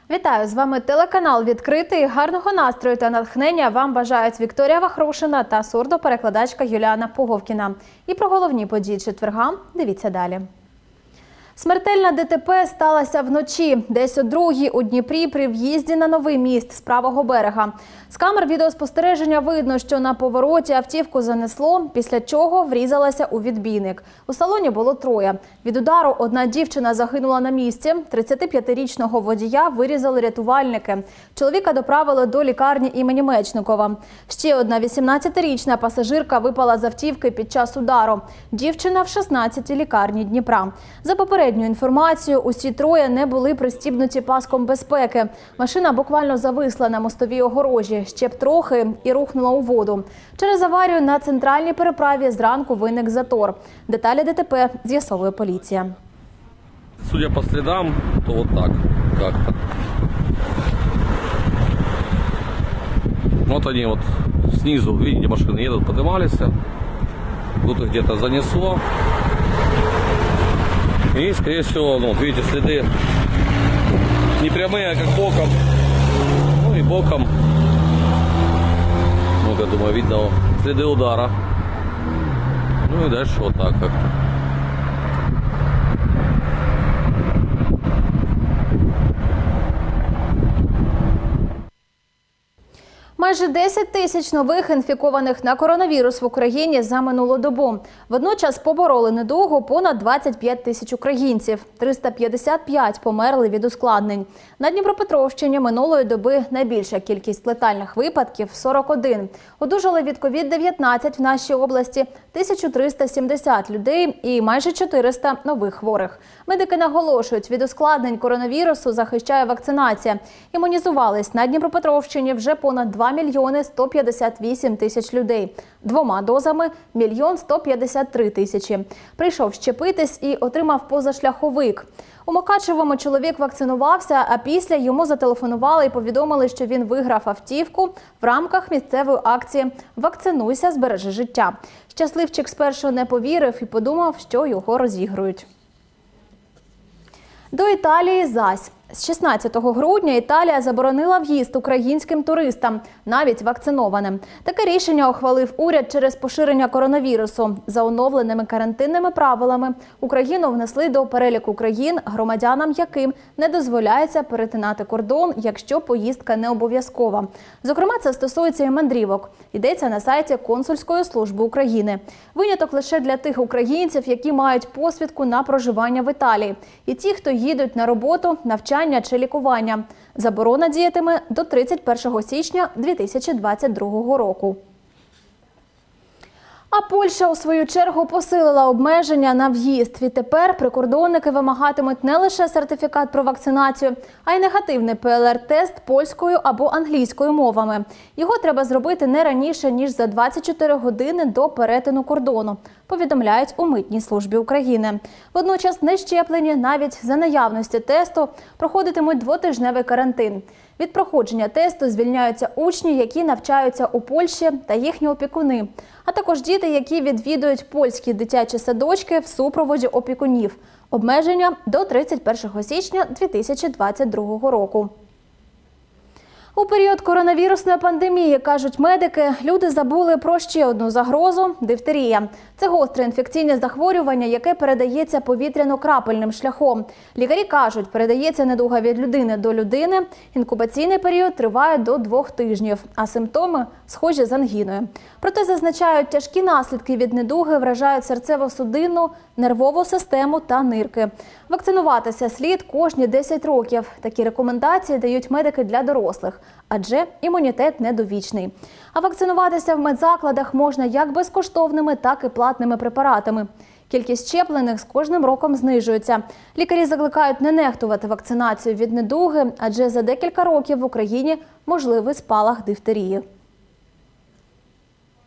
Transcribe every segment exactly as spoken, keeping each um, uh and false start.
Вітаю! З вами телеканал «Відкритий». Гарного настрою та натхнення вам бажають Вікторія Вахрушина та сурдоперекладачка Юліана Пуговкіна. І про головні події четверга дивіться далі. Смертельна ДТП сталася вночі, десь о другій у Дніпрі при в'їзді на новий міст з правого берега. З камер відеоспостереження видно, що на повороті автівку занесло, після чого врізалася у відбійник. У салоні було троє. Від удару одна дівчина загинула на місці, тридцятип'ятирічного водія вирізали рятувальники. Чоловіка доправили до лікарні імені Мечникова. Ще одна вісімнадцятирічна пасажирка випала з автівки під час удару. Дівчина в шістнадцятій лікарні Дніпра. За попередньою інформацією, усі троє не були пристібнуті паском безпеки. Машина буквально зависла на мостовій огорожі. Ще б трохи і рухнула у воду. Через аварію на центральній переправі зранку виник затор. Деталі ДТП з'ясовує поліція. Судя по слідам, то вот так как-то. Вот они вот снизу, видите, машины едут, поднимались. Тут их где-то занесло. И, скорее всего, ну, видите, следы не прямые, а как боком. Ну и боком. Вот, я думаю, видно следы удара. Ну и дальше вот так как-то. Майже десять тисяч нових інфікованих на коронавірус в Україні за минулу добу. Водночас побороли недугу понад двадцять п'ять тисяч українців. триста п'ятдесят п'ять померли від ускладнень. На Дніпропетровщині минулої доби найбільша кількість летальних випадків – сорок один. Одужали від ковід дев'ятнадцять в нашій області тисяча триста сімдесят людей і майже чотириста нових хворих. Медики наголошують, від ускладнень коронавірусу захищає вакцинація. Імунізувались на Дніпропетровщині вже понад два мільйони сто п'ятдесят вісім тисяч людей. Двома дозами – мільйон сто п'ятдесят три тисячі. Прийшов щепитись і отримав позашляховик. У Мукачевому чоловік вакцинувався, а після йому зателефонували і повідомили, що він виграв автівку в рамках місцевої акції «Вакцинуйся, збережи життя». Щасливчик спершу не повірив і подумав, що його розігрують. До Італії зась. З шістнадцятого грудня Італія заборонила в'їзд українським туристам, навіть вакцинованим. Таке рішення ухвалив уряд через поширення коронавірусу. За оновленими карантинними правилами Україну внесли до переліку країн, громадянам яким не дозволяється перетинати кордон, якщо поїздка не обов'язкова. Зокрема, це стосується і мандрівок. Йдеться на сайті Консульської служби України. Виняток лише для тих українців, які мають посвідку на проживання в Італії. І ті, хто їдуть на роботу, навчання чи лікування. Заборона діятиме до тридцять першого січня дві тисячі двадцять другого року. А Польща, у свою чергу, посилила обмеження на в'їзд. Відтепер прикордонники вимагатимуть не лише сертифікат про вакцинацію, а й негативний пе ел ер-тест польською або англійською мовами. Його треба зробити не раніше, ніж за двадцять чотири години до перетину кордону, повідомляють у Митній службі України. Водночас нещеплені навіть за наявності тесту проходитимуть двотижневий карантин. Від проходження тесту звільняються учні, які навчаються у Польщі, та їхні опікуни, а також діти, які відвідують польські дитячі садочки в супроводі опікунів. Обмеження до тридцять першого січня дві тисячі двадцять другого року. У період коронавірусної пандемії, кажуть медики, люди забули про ще одну загрозу – дифтерія. Це гостре інфекційне захворювання, яке передається повітряно-крапельним шляхом. Лікарі кажуть, передається недуга від людини до людини. Інкубаційний період триває до двох тижнів, а симптоми схожі з ангіною. Проте, зазначають, тяжкі наслідки від недуги вражають серцево-судинну, нервову систему та нирки. Вакцинуватися слід кожні десять років. Такі рекомендації дають медики для дорослих, адже імунітет недовічний. А вакцинуватися в медзакладах можна як безкоштовними, так і платними препаратами. Кількість щеплених з кожним роком знижується. Лікарі закликають не нехтувати вакцинацію від недуги, адже за декілька років в Україні можливий спалах дифтерії.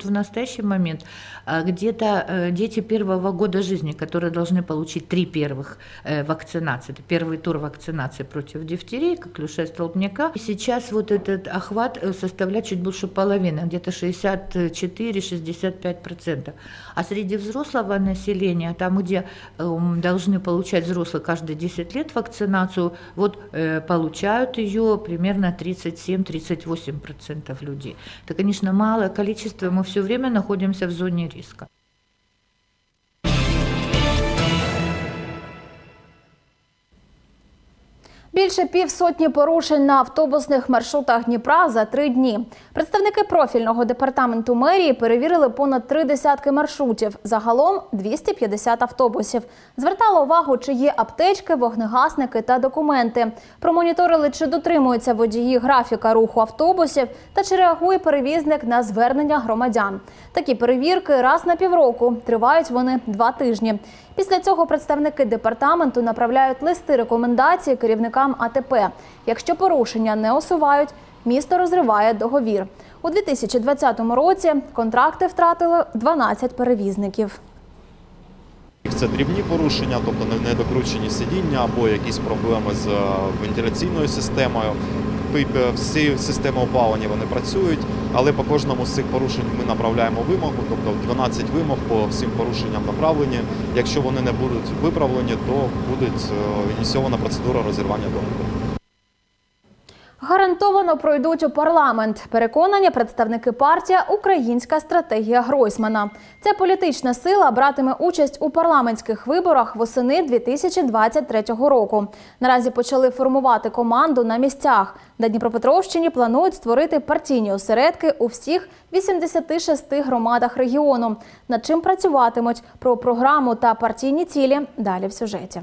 В настоящий момент где-то дети первого года жизни, которые должны получить три первых вакцинации, это первый тур вакцинации против дифтерии, коклюша и столбняка, и сейчас вот этот охват составляет чуть больше половины, где-то шестьдесят четыре — шестьдесят пять процентов. А среди взрослого населения, там, где должны получать взрослые каждые десять лет вакцинацию, вот получают ее примерно тридцать семь — тридцать восемь процентов людей. Это, конечно, малое количество, мы все время находимся в зоне риска. Більше півсотні порушень на автобусних маршрутах Дніпра за три дні. Представники профільного департаменту мерії перевірили понад три десятки маршрутів, загалом двісті п'ятдесят автобусів. Звертали увагу, чи є аптечки, вогнегасники та документи. Промоніторили, чи дотримуються водії графіка руху автобусів та чи реагує перевізник на звернення громадян. Такі перевірки раз на півроку, тривають вони два тижні. Після цього представники департаменту направляють листи рекомендацій керівникам А Т П. Якщо порушення не усувають, місто розриває договір. У дві тисячі двадцятому році контракти втратили дванадцять перевізників. Це дрібні порушення, тобто недокручені сидіння або якісь проблеми з вентиляційною системою. Всі системи опалення вони працюють, але по кожному з цих порушень ми направляємо вимогу, тобто дванадцять вимог по всім порушенням направлені. Якщо вони не будуть виправлені, то буде ініційована процедура розірвання договору. Гарантовано пройдуть у парламент. Переконані представники партії «Українська стратегія Гройсмана». Ця політична сила братиме участь у парламентських виборах восени дві тисячі двадцять третього року. Наразі почали формувати команду на місцях. На Дніпропетровщині планують створити партійні осередки у всіх вісімдесяти шести громадах регіону. Над чим працюватимуть, про програму та партійні цілі далі в сюжеті.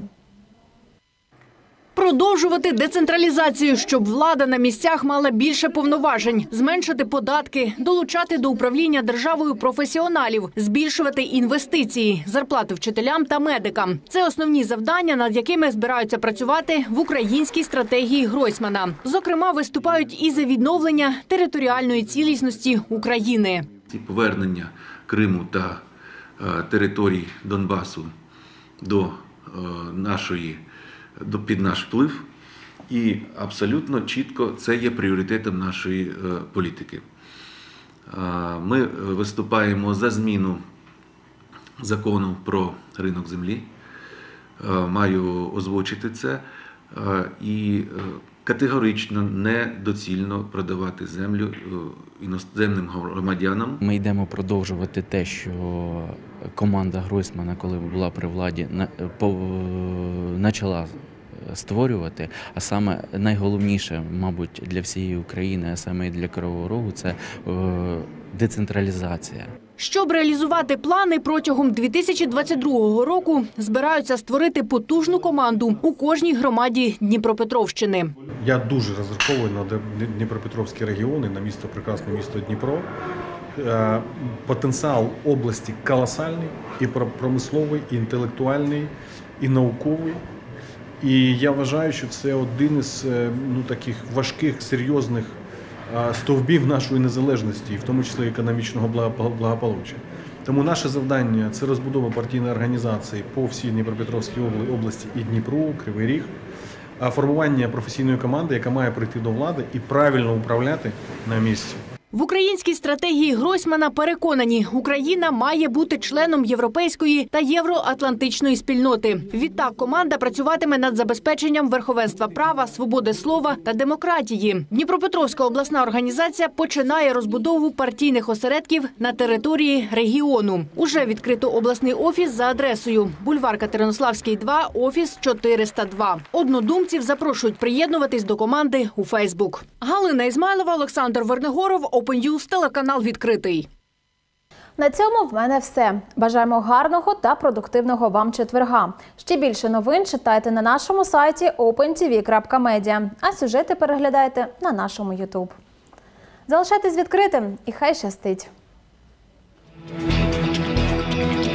Продовжувати децентралізацію, щоб влада на місцях мала більше повноважень, зменшити податки, долучати до управління державою професіоналів, збільшувати інвестиції, зарплати вчителям та медикам. Це основні завдання, над якими збираються працювати в українській стратегії Гройсмана. Зокрема, виступають і за відновлення територіальної цілісності України. Повернення Криму та територій Донбасу до нашої під наш вплив, і абсолютно чітко це є пріоритетом нашої політики. Ми виступаємо за зміну закону про ринок землі, маю озвучити це, і категорично недоцільно продавати землю іноземним громадянам. Ми йдемо продовжувати те, що команда Гройсмана, коли була при владі, почала створювати, а саме найголовніше, мабуть, для всієї України, а саме і для Кривого Рогу, це децентралізація. Щоб реалізувати плани, протягом дві тисячі двадцять другого року збираються створити потужну команду у кожній громаді Дніпропетровщини. Я дуже розраховую на Дніпропетровський регіон і на місто, прекрасне місто Дніпро. Потенціал області колосальний, і промисловий, і інтелектуальний, і науковий. І я вважаю, що це один із ну, таких важких, серйозних стовбів нашої незалежності, в тому числі економічного благополуччя. Тому наше завдання – це розбудова партійної організації по всій Дніпропетровській області і Дніпру, Кривий Ріг, формування професійної команди, яка має прийти до влади і правильно управляти на місці. В українській стратегії Гройсмана переконані, Україна має бути членом європейської та євроатлантичної спільноти. Відтак команда працюватиме над забезпеченням верховенства права, свободи слова та демократії. Дніпропетровська обласна організація починає розбудову партійних осередків на території регіону. Уже відкрито обласний офіс за адресою бульвар Катеринославський, два, офіс чотириста два. Однодумців запрошують приєднуватись до команди у Фейсбук. Галина Ізмайлова, Олександр Вернигоров, Open News, телеканал «Відкритий». На цьому в мене все. Бажаємо гарного та продуктивного вам четверга. Ще більше новин читайте на нашому сайті опен ті ві крапка медіа, а сюжети переглядайте на нашому ютуб. Залишайтесь відкритим і хай щастить!